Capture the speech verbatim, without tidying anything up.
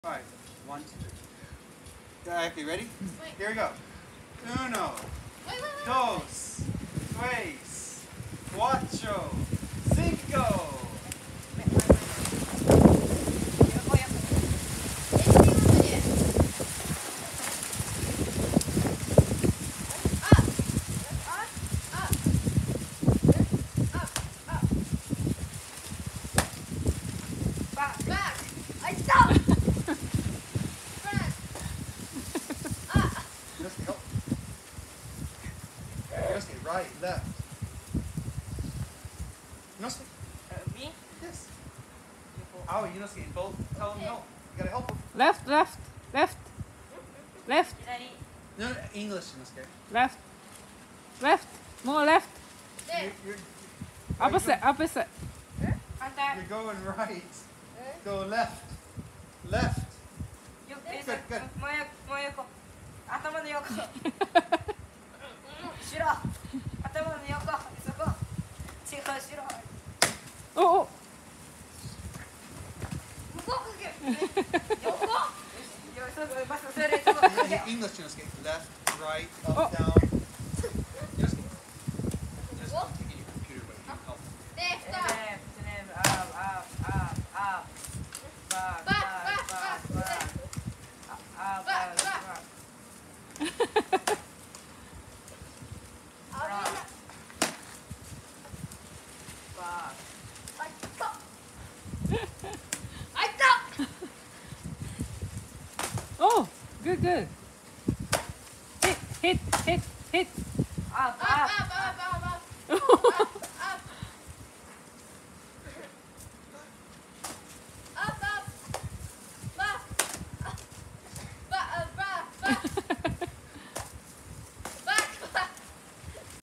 Alright, one, two, three. Okay, ready? Wait. Here we go. Uno, Wait, wait, wait. dos, tres, cuatro, cinco. Back, back. I stopped. Back. Ah. Yosuke, help. Yosuke, right, left. Yosuke. Uh, me? Yes. Oh, Yosuke, both tell him no. You gotta help him. Left, left, left, left, 左 No, no, English, Yosuke. left, left, more left, There. You're, you're, opposite, opposite. 反対 you're going right. Eh? Go left. Left. よえ Good, good. もう横もう横頭の横後ろ頭の横そこ違う後ろおお、 向こうかけ。横。 よそこバスそれそこかけ Yeah, English, Yosuke. Left, right, up, Oh. down. Yosuke. Yosuke, I'm taking your computer, but you can help. レフト。 Left, left, up, up, up, up. Back, Back, back, back, back, back. back. Up, Back, up, back. back. 危ない。 Back. あいった。あいった。 oh, good, good. Hit, hit, hit, hit. Up, あ、あ、 up. あ、あ、あ、あ。